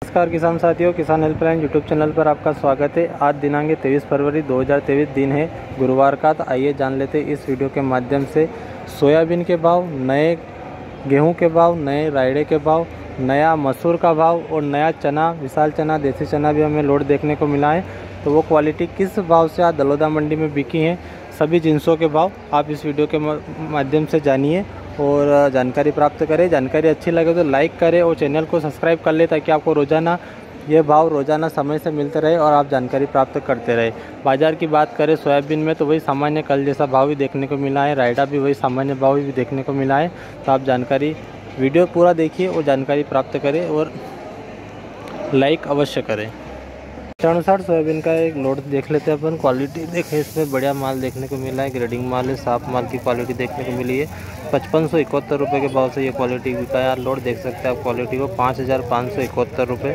नमस्कार किसान साथियों, किसान हेल्पलाइन यूट्यूब चैनल पर आपका स्वागत है। आज दिनांक 23 फरवरी 2023 दिन है, गुरुवार का। तो आइए जान लेते हैं इस वीडियो के माध्यम से सोयाबीन के भाव, नए गेहूं के भाव, नए रायड़े के भाव, नया मसूर का भाव और नया चना, विशाल चना, देसी चना भी हमें लोड देखने को मिला है। तो वो क्वालिटी किस भाव से आज दलोदा मंडी में बिकी हैं, सभी जिनसों के भाव आप इस वीडियो के माध्यम से जानिए और जानकारी प्राप्त करें। जानकारी अच्छी लगे तो लाइक करें और चैनल को सब्सक्राइब कर ले, ताकि आपको रोज़ाना ये भाव रोज़ाना समय से मिलते रहे और आप जानकारी प्राप्त करते रहे। बाज़ार की बात करें सोयाबीन में तो वही सामान्य कल जैसा भाव भी देखने को मिला है, रायडा भी वही सामान्य भाव भी देखने को मिला है। तो आप जानकारी वीडियो पूरा देखिए और जानकारी प्राप्त करें और लाइक अवश्य करें। अनुसार सोयाबीन का एक लोड देख लेते हैं अपन। क्वालिटी देखें, इसमें बढ़िया माल देखने को मिला है, ग्रेडिंग माल है, साफ माल की क्वालिटी देखने को मिली है। 5571 रुपये के भाव से ये क्वालिटी बिका है। लोड देख सकते हैं आप क्वालिटी को, 5571 रुपये।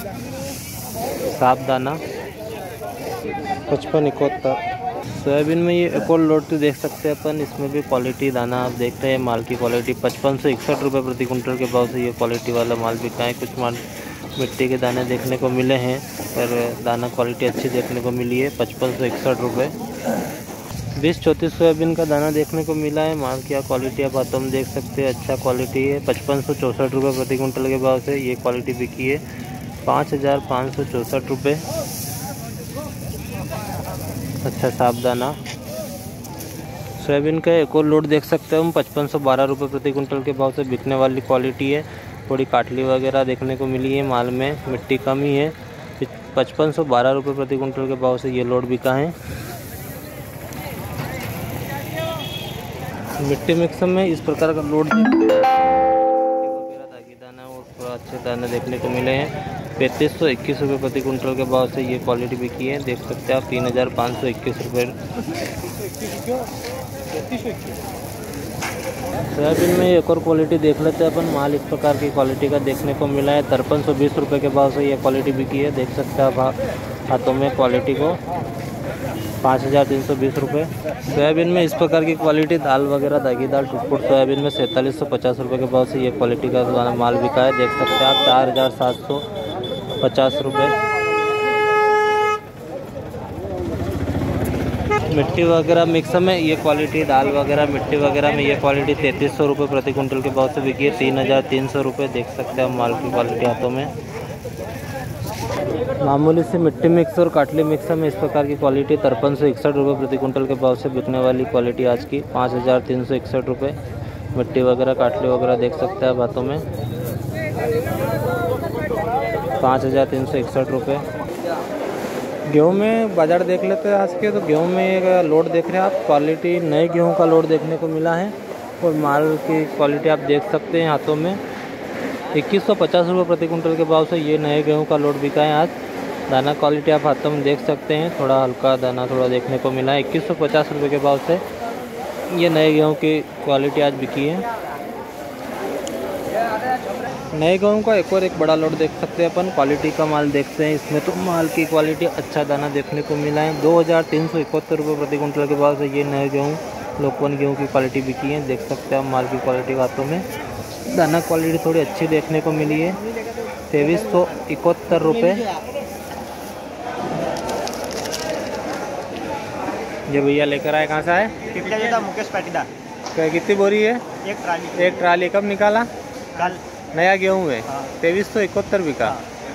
साफ दाना 5571। सोयाबीन में ये एक और लोड तो देख सकते हैं अपन, इसमें भी क्वालिटी दाना आप देख रहे हैं। माल की क्वालिटी 5561 रुपये प्रति कुंटल के भाव से ये क्वालिटी वाला माल बिका है। कुछ माल मिट्टी के दाने देखने को मिले हैं, पर दाना क्वालिटी अच्छी देखने को मिली है। 5561 रुपये। 2034 सोयाबीन का दाना देखने को मिला है। माल की क्वालिटी आप हाथों में देख सकते हैं, अच्छा क्वालिटी है। 5564 रुपये प्रति कुंटल के भाव से ये क्वालिटी बिकी है। 5564 रुपये। अच्छा साफ दाना। सोयाबीन का एक और लोड देख सकते हैं हम, 5512 रुपये प्रति कुंटल के भाव से बिकने वाली क्वालिटी है। थोड़ी काटली वगैरह देखने को मिली है, माल में मिट्टी कम ही है। 5512 रुपये प्रति कुंटल के भाव से ये लोड बिका है। मिट्टी मिक्स में इस प्रकार का लोड वगैरह दागी दाना और थोड़ा अच्छे दाने देखने को मिले हैं। 3521 रुपये प्रति कुंटल के भाव से ये क्वालिटी बिकी है। देख सकते हैं आप 3521 रुपये। सोयाबीन में एक और क्वालिटी देख लेते हैं अपन। माल इस प्रकार की क्वालिटी का देखने को मिला है। 5320 रुपये के भाव से ये क्वालिटी बिकी है। देख सकते हैं आप हाथों में क्वालिटी को, 5320 रुपये। सोयाबीन में इस प्रकार की क्वालिटी दाल वगैरह दागी दाल टुकपुट सोयाबीन में 4350 रुपये के भाव से ये क्वालिटी का माल बिका है। देख सकते हैं आप 4750 रुपये। मिट्टी वगैरह मिक्स में ये क्वालिटी दाल वगैरह मिट्टी वगैरह में ये क्वालिटी 3300 रुपये प्रति कुंटल के भाव से बिकी है। 3300 रुपये। देख सकते हैं माल की क्वालिटी हाथों में। मामूली से मिट्टी मिक्स और काटली मिक्स में इस प्रकार की क्वालिटी 5361 रुपये प्रति कुंटल के भाव से बिकने वाली क्वालिटी आज की 5361 रुपये। मिट्टी वगैरह काटली वगैरह देख सकते हैं हाथों में, 5361 रुपये। गेहूँ में बाज़ार देख लेते हैं आज के। तो गेहूँ में एक लोड देख रहे हैं आप, क्वालिटी नए गेहूँ का लोड देखने को मिला है और माल की क्वालिटी आप देख सकते हैं हाथों में। 2150 रुपये प्रति कुंटल के भाव से ये नए गेहूँ का लोड बिका है आज। दाना क्वालिटी आप हाथों में देख सकते हैं, थोड़ा हल्का दाना थोड़ा देखने को मिला है। 2150 रुपये के भाव से ये नए गेहूँ की क्वालिटी आज बिकी है। नए गेहूँ का एक बड़ा लोड देख सकते हैं अपन। क्वालिटी का माल देखते हैं इसमें, तो माल की क्वालिटी अच्छा दाना देखने को मिला है। 2371 रुपये प्रति कुंटल के भाव से ये नए गेहूँ लोकवन गेहूँ की क्वालिटी बिकी है। देख सकते हैं माल की क्वालिटी हाथों में, दाना क्वालिटी थोड़ी अच्छी देखने को मिली है। 2371 रुपये। ये भैया लेकर आए, कहाँ से आए? मुकेश पाटीदार। कितनी बोरी है? एक ट्राली। कब निकाला? कल। नया गेहूँ है। 2371 बिका।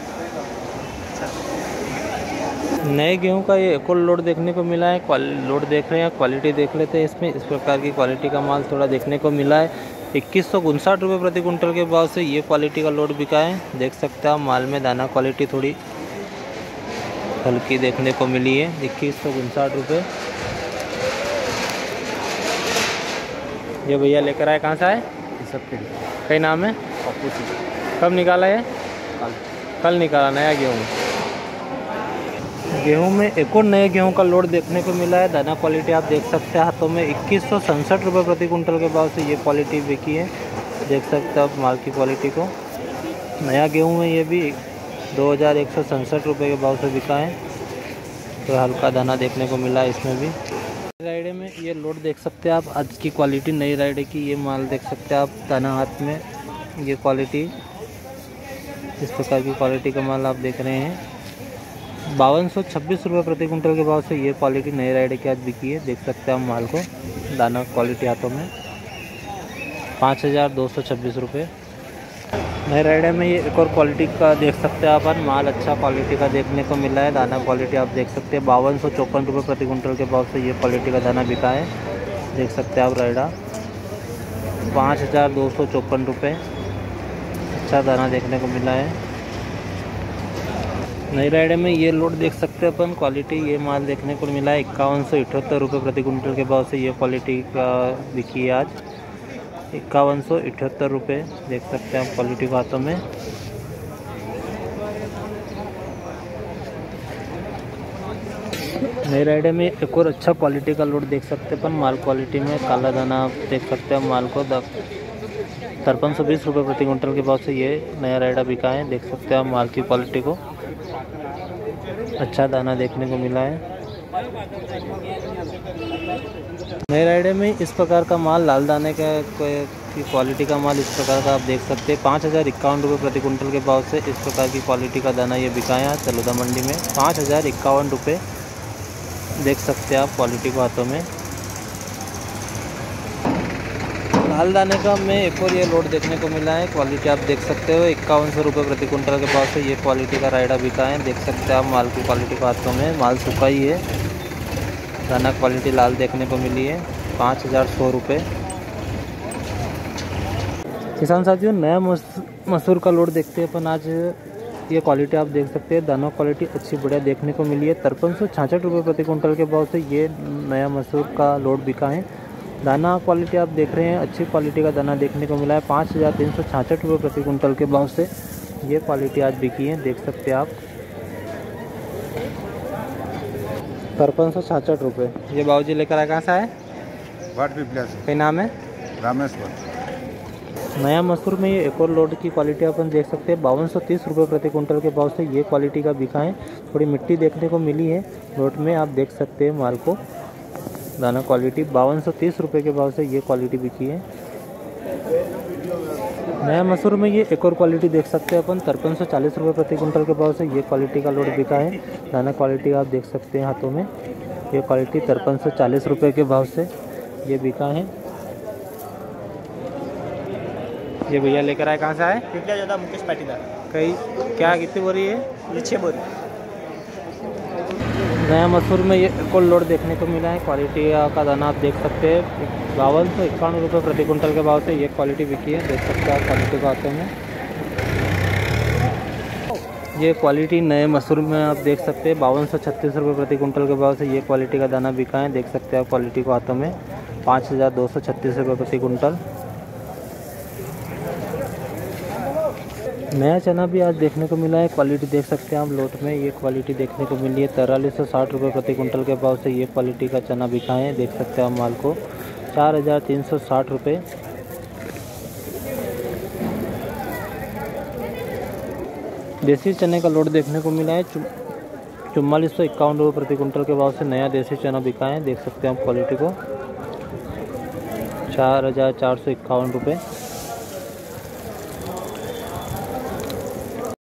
नए गेहूं का ये एक और लोड देखने को मिला है। लोड देख रहे हैं, क्वालिटी देख लेते हैं इसमें। इस प्रकार की क्वालिटी का माल थोड़ा देखने को मिला है। 2159 रुपये प्रति कुंटल के भाव से ये क्वालिटी का लोड बिका है। देख सकते हैं माल में दाना क्वालिटी थोड़ी हल्की देखने को मिली है। 2159 रुपये। ये भैया लेकर आए, कहाँ से आए? सबके कई नाम है? कब निकाला है? कल निकाला नया गेहूँ। गेहूं में एक और नए गेहूं का लोड देखने को मिला है। दाना क्वालिटी आप देख सकते हैं हाथों में। 2167 रुपये प्रति कुंटल के भाव से ये क्वालिटी बिकी है। देख सकते हैं आप माल की क्वालिटी को। नया गेहूं में ये भी 2167 रुपये के भाव से बिका है। तो हल्का दाना देखने को मिला है इसमें भी। राइडे में ये लोड देख सकते हैं आप, आज की क्वालिटी नई राइडे की ये माल देख सकते हैं आप। दाना हाथ में ये क्वालिटी इस प्रकार की क्वालिटी का माल आप देख रहे हैं। 5226 रुपये प्रति कुंटल के भाव से ये क्वालिटी नई राइडे की आज बिकी है। देख सकते हैं हम माल को, दाना क्वालिटी हाथों में 5226 रुपये। नई राइडे में ये एक और क्वालिटी का देख सकते हैं अपन, माल अच्छा क्वालिटी का देखने को मिला है। दाना क्वालिटी आप देख सकते हैं 5254 रुपये प्रति कुंटल के भाव से ये क्वालिटी का दाना बिका है। देख सकते हैं आप राइडा 5254 रुपये, अच्छा दाना देखने को मिला है। नई राइडे में ये लोड देख सकते हैं अपन, क्वालिटी ये माल देखने को मिला है 5178 रुपये प्रति कुंटल के भाव से ये क्वालिटी का बिकी है आज 5178 रुपये। देख सकते हैं आप क्वालिटी को हाथों में। नई राइडे में एक और अच्छा क्वालिटी का लोड देख सकते हैं अपन, माल क्वालिटी में काला दाना आप देख सकते हैं माल को 5320 रुपये प्रति कुंटल के भाव से ये नया राइडा बिका है। देख सकते हैं आप माल की क्वालिटी को, अच्छा दाना देखने को मिला है। नई राइडे में इस प्रकार का माल लाल दाने का की क्वालिटी का माल इस प्रकार का आप देख सकते हैं 5051 रुपये प्रति कुंटल के भाव से इस प्रकार की क्वालिटी का दाना ये बिका है चलोदा मंडी में 5051 रुपये। देख सकते हैं आप क्वालिटी को हाथों में। लाल दाने का में एक और ये लोड देखने को मिला है, क्वालिटी आप देख सकते हो 5100 रुपये प्रति कुंटल के भाव से ये क्वालिटी का राइडा बिका है। देख सकते हैं आप माल की क्वालिटी को हाथों में, माल सूखा ही है। दाना क्वालिटी लाल देखने को मिली है 5100 रुपये। किसान साथियों, नया मसूर का लोड देखते हैं अपन आज। ये क्वालिटी आप देख सकते हैं, दाना क्वालिटी अच्छी बढ़िया देखने को मिली है 5366 रुपये प्रति कुंटल के भाव से ये नया मसूर का लोड बिका है। दाना क्वालिटी आप देख रहे हैं, अच्छी क्वालिटी का दाना देखने को मिला है 5366 रुपये प्रति कुंटल के भाव से ये क्वालिटी आज बिकी है। देख सकते हैं आप 5366 रुपये। ये बाबूजी लेकर आए, कहाँ से आए? कई नाम है? रामेश्वर। नया मसूर में ये एक और लोड की क्वालिटी अपन देख सकते हैं 5230 रुपये प्रति कुंटल के भाव से ये क्वालिटी का बिका है। थोड़ी मिट्टी देखने को मिली है लोड में, आप देख सकते हैं माल को। दाना क्वालिटी 5230 रुपये के भाव से ये क्वालिटी बिकी है। नया मसूर में ये एक और क्वालिटी देख सकते हैं अपन 5340 रुपये प्रति कुंटल के भाव से ये क्वालिटी का लोड बिका है। दाना क्वालिटी आप देख सकते हैं हाथों में, ये क्वालिटी 5340 रुपये के भाव से ये बिका है। ये भैया लेकर आए, कहाँ से आए? पिपल्या ज़्यादा मुकेश पाटीदार। कई क्या कितनी बोरी है? ये 6 बोरी। नया मसूर में ये एक और लोड देखने को मिला है, क्वालिटी का दाना आप देख सकते हैं 5291 रुपये प्रति कुंटल के भाव से ये क्वालिटी बिकी है। देख सकते हैं आप क्वालिटी को हाथों में। ये क्वालिटी नए मसूर में आप देख सकते हैं 5236 रुपये प्रति कुंटल के भाव से ये क्वालिटी का दाना बिका है। देख सकते हैं आप क्वालिटी को हाथों में 5236 रुपये प्रति कुंटल। नया चना भी आज देखने को मिला है, क्वालिटी देख सकते हैं आप लोट में, ये क्वालिटी देखने को मिली है 4360 रुपये प्रति कुंटल के भाव से ये क्वालिटी का चना बिका है। देख सकते हैं आप माल को 4360 रुपये। देसी चने का लोड देखने को मिला है 4451 रुपये प्रति कुंटल के भाव से नया देसी चना बिका है। देख सकते हैं आप क्वालिटी को 4451 रुपये।